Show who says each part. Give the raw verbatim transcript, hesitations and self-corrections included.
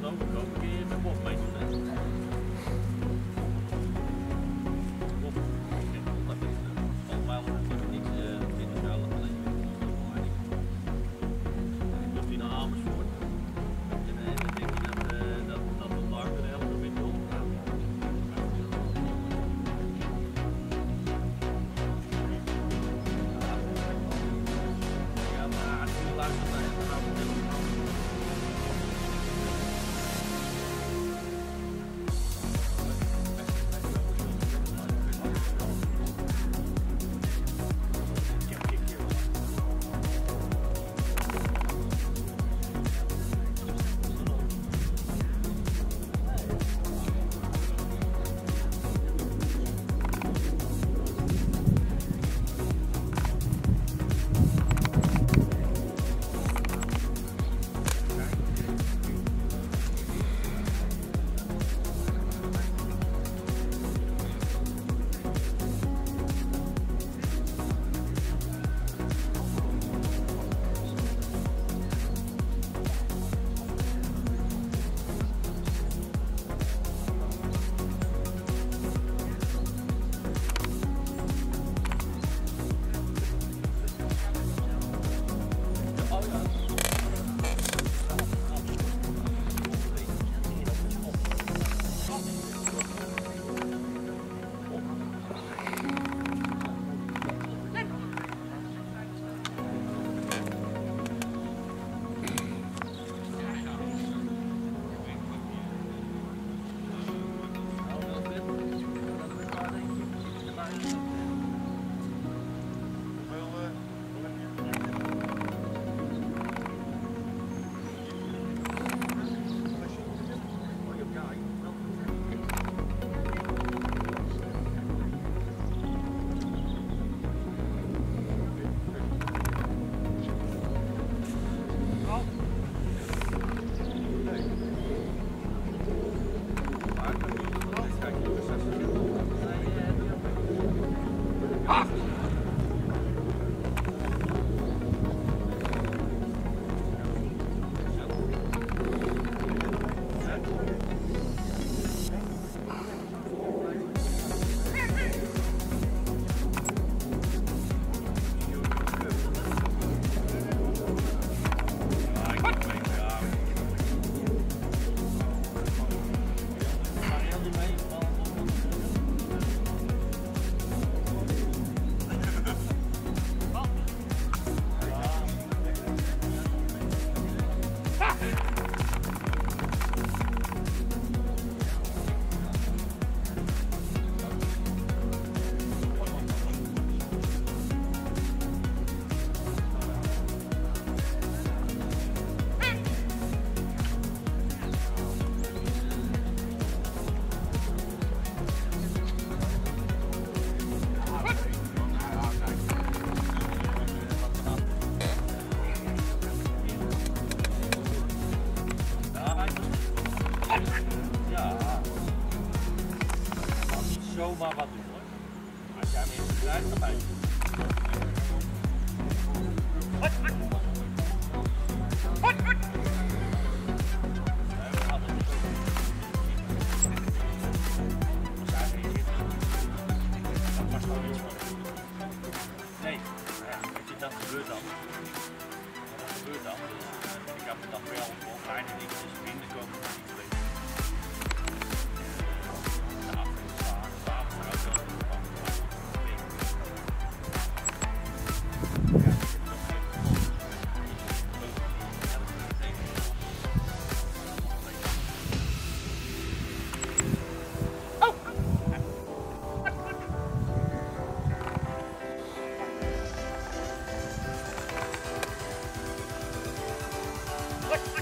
Speaker 1: dan ook een keer met Bob mee doen. Bob, dat is volgens mij al niks in de vuil alleen. Doet hij naar Amersfoort. En dan denk je dat, uh, dat, dat we daar de helft nog in de hond gaan. Ja, maar als je luistert naar het verhaal van de zomaar wat doen hoor. Als jij hem in krijgt, dan bij. Nee, dat gebeurt dan. Dat gebeurt dan. Ik heb het dan wel voor kleine dingetjes binnenkomen.
Speaker 2: What?